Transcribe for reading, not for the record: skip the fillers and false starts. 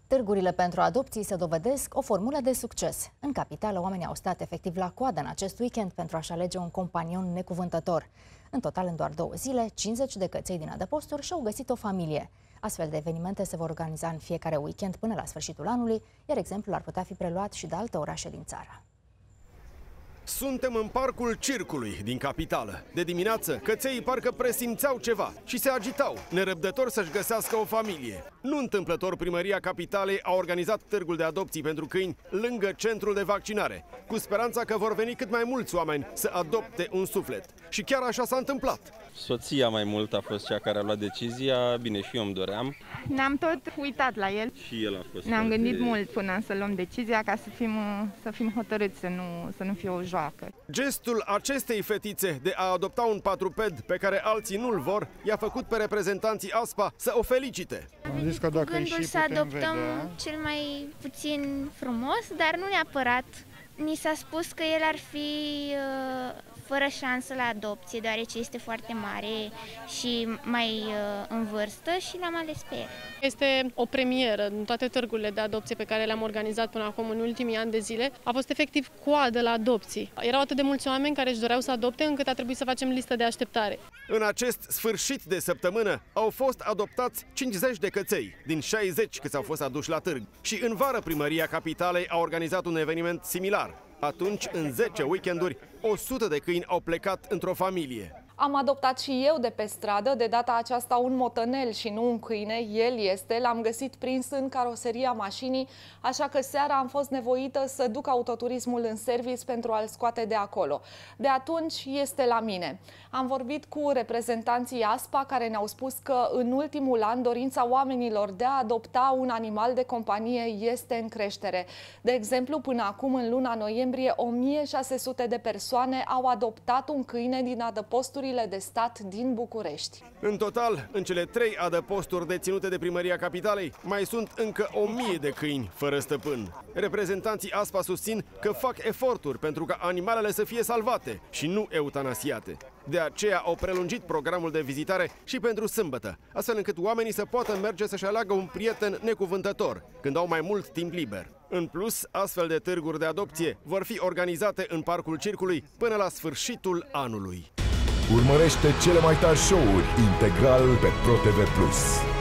Târgurile pentru adopții se dovedesc o formulă de succes. În capitală, oamenii au stat efectiv la coadă în acest weekend pentru a-și alege un companion necuvântător. În total, în doar 2 zile, 50 de căței din adăposturi și-au găsit o familie. Astfel de evenimente se vor organiza în fiecare weekend până la sfârșitul anului, iar exemplul ar putea fi preluat și de alte orașe din țară. Suntem în parcul Circului din capitală. De dimineață, căței parcă presimțeau ceva și se agitau, nerăbdători să-și găsească o familie. Nu întâmplător, primăria capitalei a organizat târgul de adopții pentru câini lângă centrul de vaccinare, cu speranța că vor veni cât mai mulți oameni să adopte un suflet. Și chiar așa s-a întâmplat. Soția mai mult a fost cea care a luat decizia, bine, și eu îmi doream. Ne-am tot uitat la el. Și el a fost. Ne-am gândit mult până să luăm decizia ca să fim hotărâți, să nu fie o joacă. Gestul acestei fetițe de a adopta un patruped pe care alții nu-l vor i-a făcut pe reprezentanții ASPA să o felicite. Am zis că dacă gândul să adoptăm cel mai puțin frumos, dar nu neapărat. Ni s-a spus că el ar fi fără șansă la adopție, deoarece este foarte mare și mai în vârstă și l-am ales pe el. Este o premieră în toate târgurile de adopție pe care le-am organizat până acum în ultimii ani de zile. A fost efectiv coadă la adopții. Erau atât de mulți oameni care își doreau să adopte încât a trebuit să facem listă de așteptare. În acest sfârșit de săptămână au fost adoptați 50 de căței din 60 câți au fost aduși la târg. Și în vară primăria capitalei a organizat un eveniment similar. Atunci, în 10 weekenduri, 100 de câini au plecat într-o familie. Am adoptat și eu de pe stradă, de data aceasta un motanel și nu un câine. El este, l-am găsit prins în caroseria mașinii, așa că seara am fost nevoită să duc autoturismul în service pentru a-l scoate de acolo. De atunci este la mine. Am vorbit cu reprezentanții ASPA care ne-au spus că în ultimul an dorința oamenilor de a adopta un animal de companie este în creștere. De exemplu, până acum, în luna noiembrie, 1600 de persoane au adoptat un câine din adăposturi de stat din București. În total, în cele 3 adăposturi deținute de primăria capitalei, mai sunt încă 1000 de câini fără stăpân. Reprezentanții ASPA susțin că fac eforturi pentru ca animalele să fie salvate și nu eutanasiate. De aceea au prelungit programul de vizitare și pentru sâmbătă, astfel încât oamenii să poată merge să-și aleagă un prieten necuvântător, când au mai mult timp liber. În plus, astfel de târguri de adopție vor fi organizate în parcul Circului până la sfârșitul anului. Urmărește cele mai tari show-uri integral pe ProTV+.